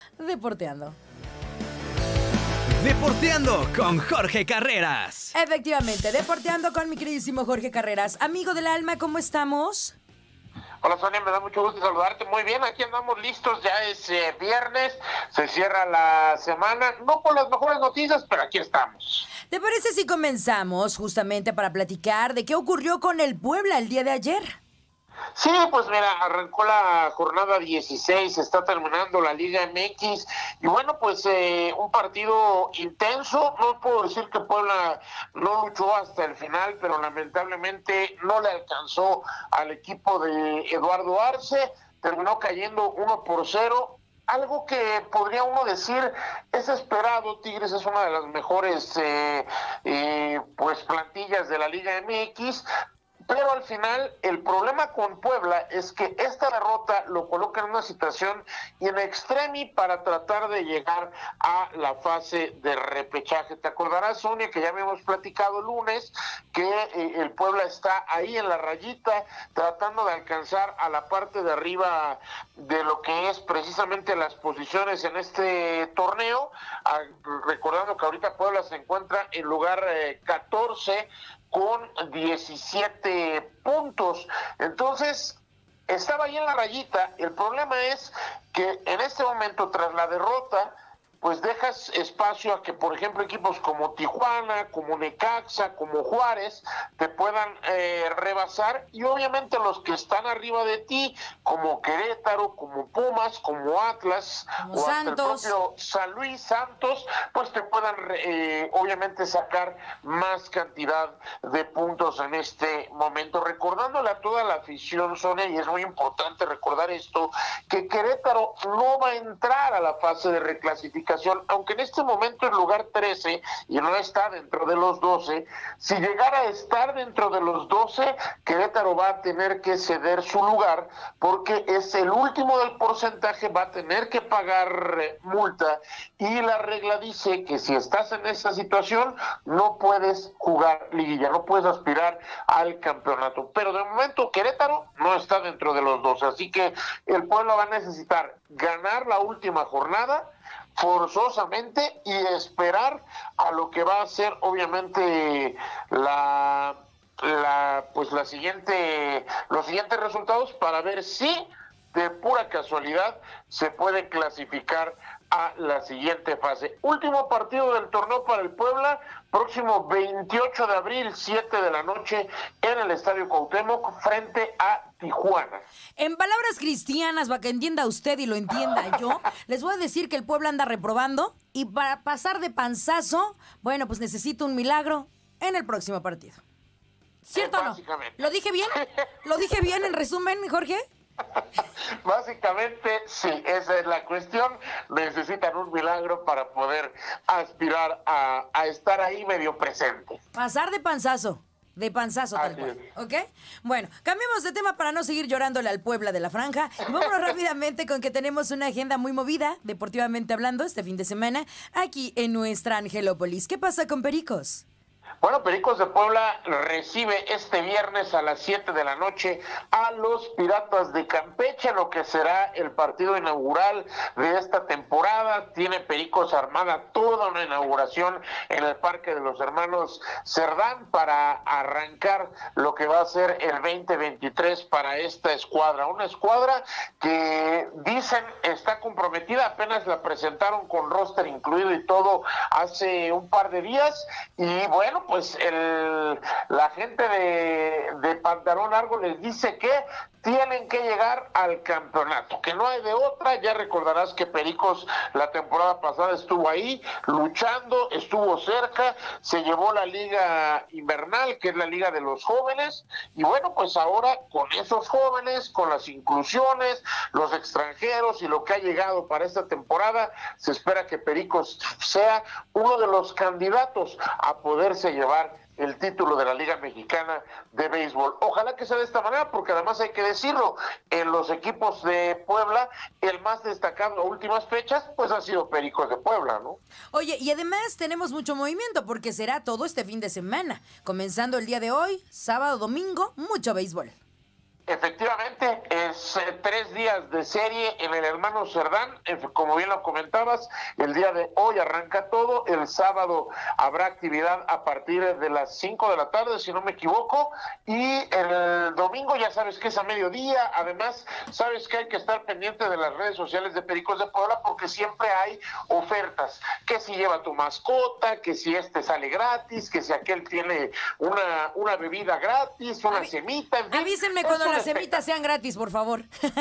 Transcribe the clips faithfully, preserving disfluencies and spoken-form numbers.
Deporteando. Deporteando con Jorge Carreras. Efectivamente, deporteando con mi queridísimo Jorge Carreras. Amigo del alma, ¿cómo estamos? Hola Sonia, me da mucho gusto saludarte. Muy bien, aquí andamos listos, ya es eh, viernes, se cierra la semana, no con las mejores noticias, pero aquí estamos. ¿Te parece si comenzamos justamente para platicar de qué ocurrió con el Puebla el día de ayer? Sí, pues mira, arrancó la jornada dieciséis, está terminando la Liga M X y bueno, pues eh, un partido intenso. No puedo decir que Puebla no luchó hasta el final, pero lamentablemente no le alcanzó al equipo de Eduardo Arce, terminó cayendo uno por cero. Algo que podría uno decir es esperado. Tigres es una de las mejores eh, eh, pues plantillas de la Liga M X, pero al final el problema con Puebla es que esta derrota lo coloca en una situación in extremis para tratar de llegar a la fase de repechaje. Te acordarás, Sonia, que ya habíamos platicado el lunes que eh, el Puebla está ahí en la rayita tratando de alcanzar a la parte de arriba de lo que es precisamente las posiciones en este torneo, ah, recordando que ahorita Puebla se encuentra en lugar eh, catorce con diecisiete puntos. Entonces, estaba ahí en la rayita. El problema es que en este momento, tras la derrota, pues dejas espacio a que, por ejemplo, equipos como Tijuana, como Necaxa, como Juárez, te puedan eh, rebasar, y obviamente los que están arriba de ti, como Querétaro, como Pumas, como Atlas, como o Santos, hasta el propio San Luis, Santos, pues te puedan eh, obviamente sacar más cantidad de puntos en este momento. Recordándole a toda la afición, Sonia, y es muy importante recordar esto, que Querétaro no va a entrar a la fase de reclasificación, aunque en este momento es lugar trece y no está dentro de los doce. Si llegara a estar dentro de los doce, Querétaro va a tener que ceder su lugar, porque es el último del porcentaje, va a tener que pagar eh, multa, y la regla dice que si estás en esa situación no puedes jugar liguilla, no puedes aspirar al campeonato. Pero de momento Querétaro no está dentro de los doce, así que el pueblo va a necesitar ganar la última jornada forzosamente y esperar a lo que va a ser obviamente la la pues la siguiente los siguientes resultados, para ver si de pura casualidad se puede clasificar a la siguiente fase. Último partido del torneo para el Puebla, próximo veintiocho de abril, siete de la noche, en el Estadio Cuauhtémoc, frente a Tijuana. En palabras cristianas, para que entienda usted y lo entienda yo, les voy a decir que el Puebla anda reprobando, y para pasar de panzazo, bueno, pues necesito un milagro en el próximo partido. ¿Cierto o no? ¿Lo dije bien? ¿Lo dije bien en resumen, Jorge? Básicamente, sí, esa es la cuestión. Necesitan un milagro para poder aspirar a, a estar ahí medio presente. Pasar de panzazo. De panzazo, tal cual, ¿ok? Bueno, cambiemos de tema para no seguir llorándole al Puebla de la Franja. Y vámonos rápidamente con que tenemos una agenda muy movida, deportivamente hablando, este fin de semana, aquí en nuestra Angelópolis. ¿Qué pasa con Pericos? Bueno, Pericos de Puebla recibe este viernes a las siete de la noche a los Piratas de Campeche, lo que será el partido inaugural de esta temporada. Tiene Pericos armada toda una inauguración en el Parque de los Hermanos Cerdán para arrancar lo que va a ser el veinte veintitrés para esta escuadra. Una escuadra que dicen está comprometida, apenas la presentaron con roster incluido y todo hace un par de días, y bueno, pues el, la gente de, de Pantalón Largo les dice que tienen que llegar al campeonato, que no hay de otra. Ya recordarás que Pericos la temporada pasada estuvo ahí luchando, estuvo cerca, se llevó la liga invernal, que es la liga de los jóvenes, y bueno, pues ahora con esos jóvenes, con las inclusiones, los extranjeros y lo que ha llegado para esta temporada, se espera que Pericos sea uno de los candidatos a poderse llevar el título de la Liga Mexicana de Béisbol. Ojalá que sea de esta manera, porque además hay que decirlo, en los equipos de Puebla, el más destacado a últimas fechas, pues ha sido Pericos de Puebla, ¿no? Oye, y además tenemos mucho movimiento, porque será todo este fin de semana, comenzando el día de hoy, sábado, domingo, mucho béisbol. Efectivamente, es eh, tres días de serie en el Hermano Cerdán, eh, como bien lo comentabas, el día de hoy arranca todo, el sábado habrá actividad a partir de las cinco de la tarde, si no me equivoco, y el domingo ya sabes que es a mediodía. Además, sabes que hay que estar pendiente de las redes sociales de Pericos de Puebla, porque siempre hay ofertas, que si lleva tu mascota, que si este sale gratis, que si aquel tiene una, una bebida gratis, una Avi- semita, en fin. Avísenme cuando Es un las semitas sean gratis, por favor.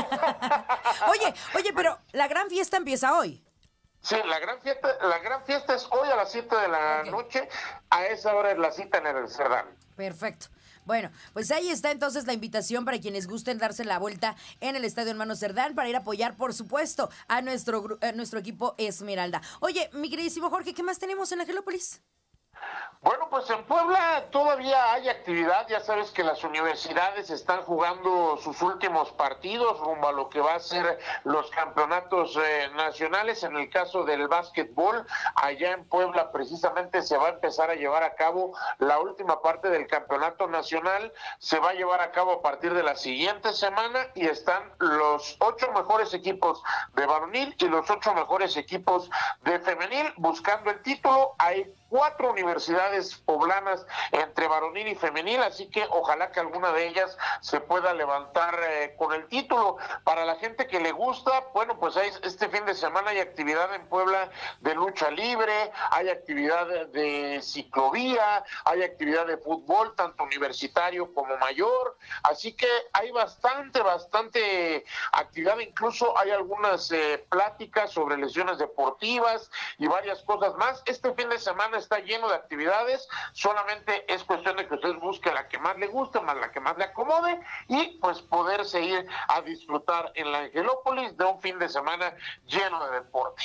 Oye, oye, pero la gran fiesta empieza hoy. Sí, la gran fiesta, la gran fiesta es hoy a las siete de la Ok. noche, a esa hora es la cita en el Cerdán. Perfecto. Bueno, pues ahí está entonces la invitación para quienes gusten darse la vuelta en el Estadio Hermano Cerdán para ir a apoyar, por supuesto, a nuestro, gru- a nuestro equipo Esmeralda. Oye, mi queridísimo Jorge, ¿qué más tenemos en Angelópolis? Bueno, pues en Puebla todavía hay actividad, ya sabes que las universidades están jugando sus últimos partidos rumbo a lo que va a ser los campeonatos eh, nacionales. En el caso del básquetbol, allá en Puebla precisamente se va a empezar a llevar a cabo la última parte del campeonato nacional, se va a llevar a cabo a partir de la siguiente semana y están los ocho mejores equipos de varonil y los ocho mejores equipos de femenil buscando el título. Hay cuatro universidades poblanas entre varonil y femenil, así que ojalá que alguna de ellas se pueda levantar eh, con el título. Para la gente que le gusta, bueno, pues hay, este fin de semana hay actividad en Puebla de lucha libre, hay actividad de ciclovía, hay actividad de fútbol, tanto universitario como mayor, así que hay bastante, bastante actividad, incluso hay algunas eh, pláticas sobre lesiones deportivas y varias cosas más. Este fin de semana está lleno de actividades, solamente es cuestión de que usted busque la que más le guste, más la que más le acomode y pues poderse ir a disfrutar en la Angelópolis de un fin de semana lleno de deporte.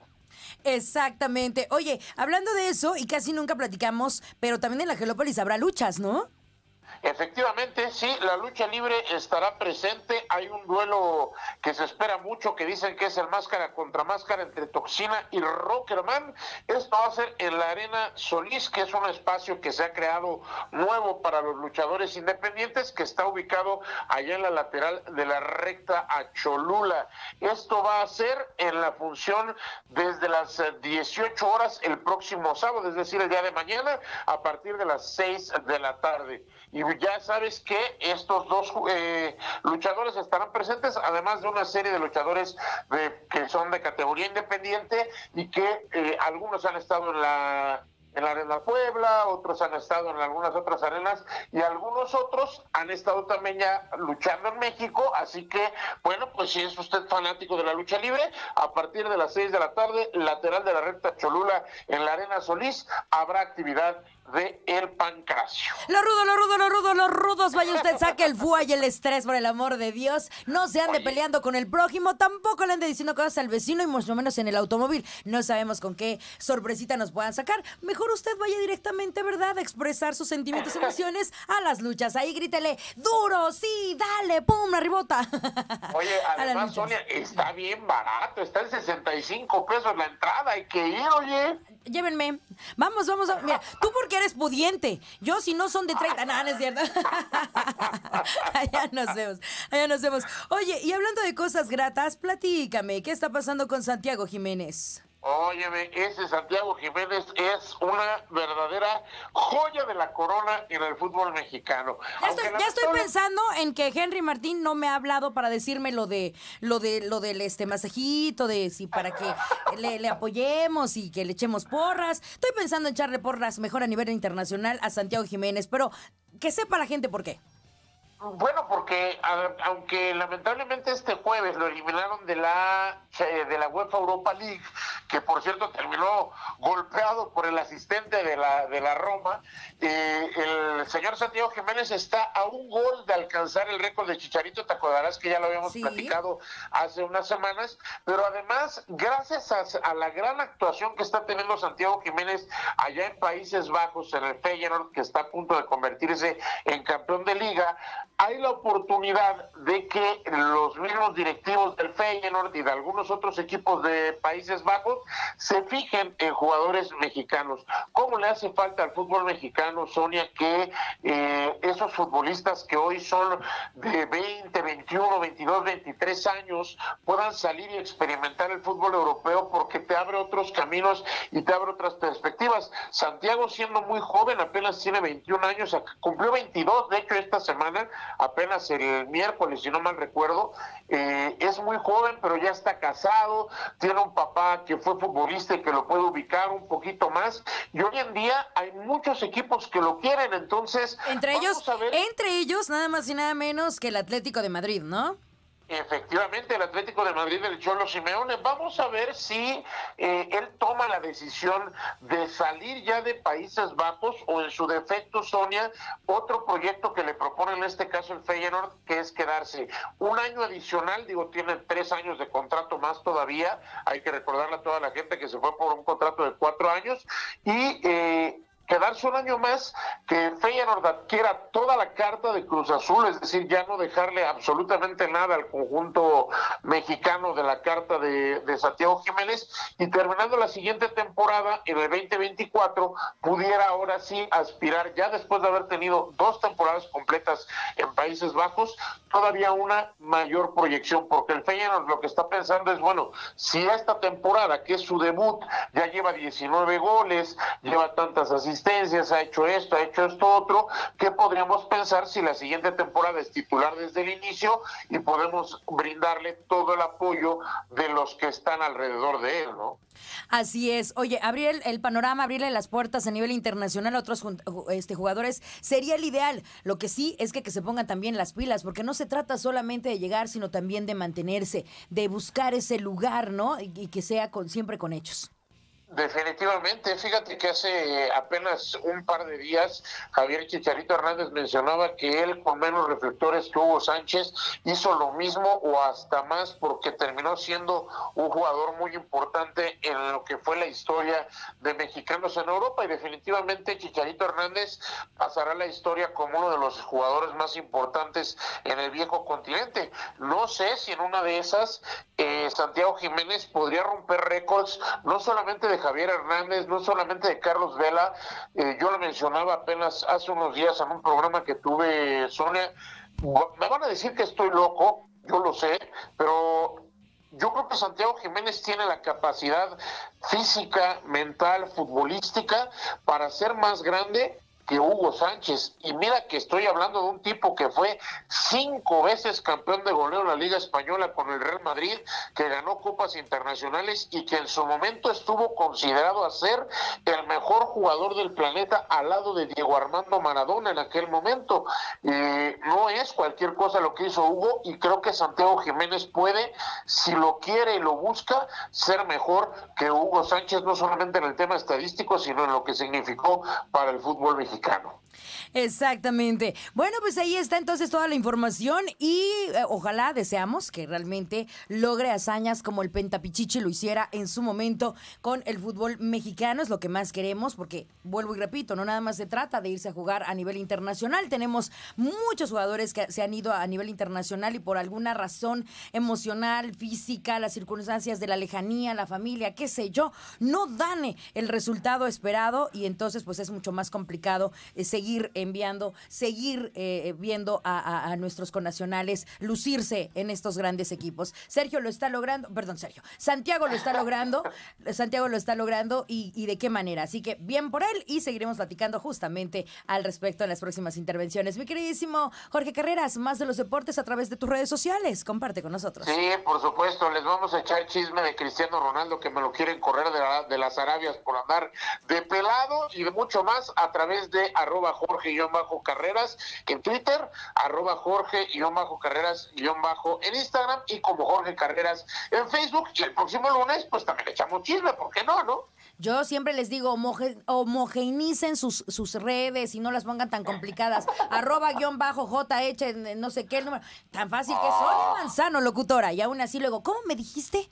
Exactamente. Oye, hablando de eso, y casi nunca platicamos, pero también en la Angelópolis habrá luchas, ¿no? Efectivamente, sí, la lucha libre estará presente. Hay un duelo que se espera mucho, que dicen que es el máscara contra máscara entre Toxina y Rockerman. Esto va a ser en la Arena Solís, que es un espacio que se ha creado nuevo para los luchadores independientes, que está ubicado allá en la lateral de la recta a Cholula. Esto va a ser en la función desde las dieciocho horas el próximo sábado, es decir, el día de mañana, a partir de las seis de la tarde. Y ya sabes que estos dos eh, luchadores estarán presentes, además de una serie de luchadores de, que son de categoría independiente y que eh, algunos han estado en la en la Arena Puebla, otros han estado en algunas otras arenas y algunos otros han estado también ya luchando en México, así que bueno, pues si es usted fanático de la lucha libre, a partir de las seis de la tarde, lateral de la recta Cholula en la Arena Solís, habrá actividad de El Pancracio. Lo rudo, lo rudo, lo rudo, los rudos. Vaya usted, saque el fúa y el estrés, por el amor de Dios. No se ande Oye. peleando con el prójimo, tampoco le ande diciendo cosas al vecino y mucho menos en el automóvil. No sabemos con qué sorpresita nos puedan sacar. Mejor usted vaya directamente, ¿verdad?, a expresar sus sentimientos y emociones a las luchas. Ahí grítele, duro, sí, dale, pum, arribota. Oye, A las además, luchas. Sonia, está bien barato, está en sesenta y cinco pesos la entrada, hay que ir, oye. Llévenme. Vamos, vamos. A... Mira, tú porque eres pudiente. Yo, si no son de treinta, no, no es cierto. Allá nos vemos. Allá nos vemos. Oye, y hablando de cosas gratas, platícame, ¿qué está pasando con Santiago Jiménez? Óyeme, ese Santiago Jiménez es una verdadera joya de la corona en el fútbol mexicano. Ya Aunque estoy, ya estoy lamentable- pensando en que Henry Martín no me ha hablado para decirme lo de lo de lo del este masajito, de si para que le, le apoyemos y que le echemos porras. Estoy pensando en echarle porras mejor a nivel internacional a Santiago Jiménez, pero que sepa la gente por qué. Bueno, porque a- aunque lamentablemente este jueves lo eliminaron de la eh, de la UEFA Europa League, que por cierto terminó golpeado por el asistente de la de la Roma, eh, el señor Santiago Jiménez está a un gol de alcanzar el récord de Chicharito. Te acordarás que ya lo habíamos Sí. platicado hace unas semanas, pero además gracias a, a la gran actuación que está teniendo Santiago Jiménez allá en Países Bajos, en el Feyenoord, que está a punto de convertirse en campeón de liga, hay la oportunidad de que los mismos directivos del Feyenoord y de algunos otros equipos de Países Bajos se fijen en jugadores mexicanos. ¿Cómo le hace falta al fútbol mexicano, Sonia, que eh, esos futbolistas que hoy son de veinte, veintiuno, veintidós, veintitrés años puedan salir y experimentar el fútbol europeo, porque te abre otros caminos y te abre otras perspectivas? Santiago, siendo muy joven, apenas tiene veintiún años, cumplió veintidós, de hecho esta semana, apenas el miércoles, si no mal recuerdo, eh, es muy joven, pero ya está casado, tiene un papá que fue futbolista y que lo puede ubicar un poquito más, y hoy en día hay muchos equipos que lo quieren, entonces entre ellos, entre ellos nada más y nada menos que el Atlético de Madrid, ¿no? Efectivamente, el Atlético de Madrid del Cholo Simeone. Vamos a ver si eh, él toma la decisión de salir ya de Países Bajos, o en su defecto, Sonia, otro proyecto que le propone en este caso el Feyenoord, que es quedarse un año adicional. Digo, tiene tres años de contrato más todavía, hay que recordarle a toda la gente que se fue por un contrato de cuatro años, y eh, quedarse un año más, que Feyenoord adquiera toda la carta de Cruz Azul, es decir, ya no dejarle absolutamente nada al conjunto mexicano de la carta de, de Santiago Jiménez, y terminando la siguiente temporada, en el veinte veinticuatro, pudiera ahora sí aspirar, ya después de haber tenido dos temporadas completas en Países Bajos, todavía una mayor proyección, porque el Feyenoord lo que está pensando es, bueno, si esta temporada, que es su debut, ya lleva diecinueve goles, lleva tantas asistencias, ha hecho esto, ha hecho esto otro, ¿qué podríamos pensar si la siguiente temporada es titular desde el inicio y podemos brindarle todo el apoyo de los que están alrededor de él, ¿no? Así es. Oye, abrir el, el panorama, abrirle las puertas a nivel internacional a otros este, jugadores sería el ideal. Lo que sí es que, que se pongan también las pilas, porque no se trata solamente de llegar, sino también de mantenerse, de buscar ese lugar, ¿no? Y, y que sea con, siempre con hechos. Definitivamente, fíjate que hace apenas un par de días Javier Chicharito Hernández mencionaba que él, con menos reflectores que Hugo Sánchez, hizo lo mismo o hasta más, porque terminó siendo un jugador muy importante en lo que fue la historia de mexicanos en Europa, y definitivamente Chicharito Hernández pasará a la historia como uno de los jugadores más importantes en el viejo continente. No sé si en una de esas eh, Santiago Jiménez podría romper récords, no solamente de Javier Hernández, no solamente de Carlos Vela. Eh, yo lo mencionaba apenas hace unos días en un programa que tuve, Sonia. Me van a decir que estoy loco, yo lo sé, pero yo creo que Santiago Jiménez tiene la capacidad física, mental, futbolística para ser más grande que Hugo Sánchez. Y mira que estoy hablando de un tipo que fue cinco veces campeón de goleo en la Liga Española con el Real Madrid, que ganó copas internacionales y que en su momento estuvo considerado a ser el mejor jugador del planeta al lado de Diego Armando Maradona en aquel momento. Eh, no es cualquier cosa lo que hizo Hugo, y creo que Santiago Jiménez puede, si lo quiere y lo busca, ser mejor que Hugo Sánchez, no solamente en el tema estadístico, sino en lo que significó para el fútbol mexicano. Exactamente. Bueno, pues ahí está entonces toda la información, y eh, ojalá, deseamos que realmente logre hazañas como el Pentapichichi lo hiciera en su momento con el fútbol mexicano. Es lo que más queremos, porque vuelvo y repito, no nada más se trata de irse a jugar a nivel internacional. Tenemos muchos jugadores que se han ido a nivel internacional y por alguna razón emocional, física, las circunstancias de la lejanía, la familia, qué sé yo, no dan el resultado esperado, y entonces pues es mucho más complicado eh, seguir enviando, seguir eh, viendo a, a, a nuestros connacionales lucirse en estos grandes equipos. Sergio lo está logrando, perdón, Sergio, Santiago lo está logrando, Santiago lo está logrando, y, y de qué manera. Así que bien por él, y seguiremos platicando justamente al respecto en las próximas intervenciones. Mi queridísimo Jorge Carreras, más de los deportes a través de tus redes sociales. Comparte con nosotros. Sí, por supuesto, les vamos a echar chisme de Cristiano Ronaldo, que me lo quieren correr de, la, de las Arabias por andar de pelado, y de mucho más a través de arroba Jorge-Carreras en Twitter, arroba Jorge-Carreras- en Instagram, y como Jorge Carreras en Facebook. Y el próximo lunes, pues también echamos chisme, ¿por qué no, no? Yo siempre les digo, homoge, homogenicen sus, sus redes y no las pongan tan complicadas. Arroba guión bajo J H, no sé qué el número. Tan fácil que soy Manzano, locutora. Y aún así luego, ¿cómo me dijiste?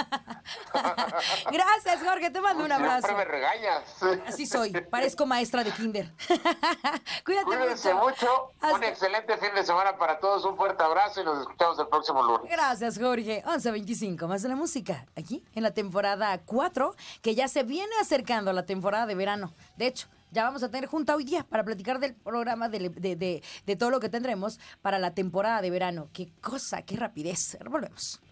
Gracias, Jorge, te mando un abrazo. Siempre me regañas. Así soy, parezco maestra de kinder. Cuídate Cuídense mucho. mucho. Hasta... Un excelente fin de semana para todos. Un fuerte abrazo y nos escuchamos el próximo lunes. Gracias, Jorge. once veinticinco, más de la música. Aquí en la temporada cuatro, que ya se viene acercando a la temporada de verano. De hecho, ya vamos a tener junta hoy día para platicar del programa, de, de, de, de todo lo que tendremos para la temporada de verano. Qué cosa, qué rapidez. Volvemos.